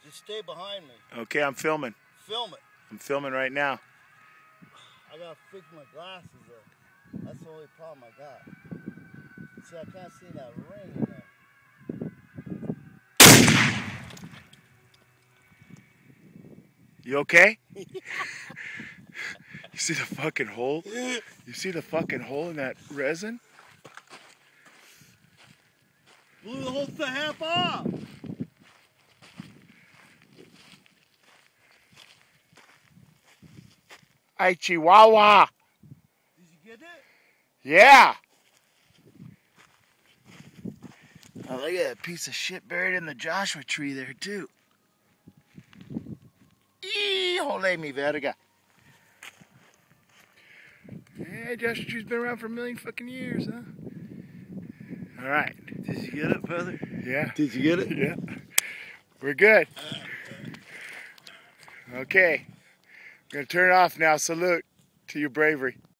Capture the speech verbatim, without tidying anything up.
Just stay behind me. Okay, I'm filming. Film it. I'm filming right now. I gotta fix my glasses though. That's the only problem I got. See, I can't see that ring in there. You okay? You see the fucking hole? You see the fucking hole in that resin? Blew the whole thing half off. Ay, Chihuahua. Did you get it? Yeah. Oh, look at that piece of shit buried in the Joshua tree there, too. Eee, jole mi verga. Yeah, Joshua tree's been around for a million fucking years, huh? All right. Did you get it, brother? Yeah. Did you get it? Yeah. We're good. Okay. I'm going to turn it off now. Salute to your bravery.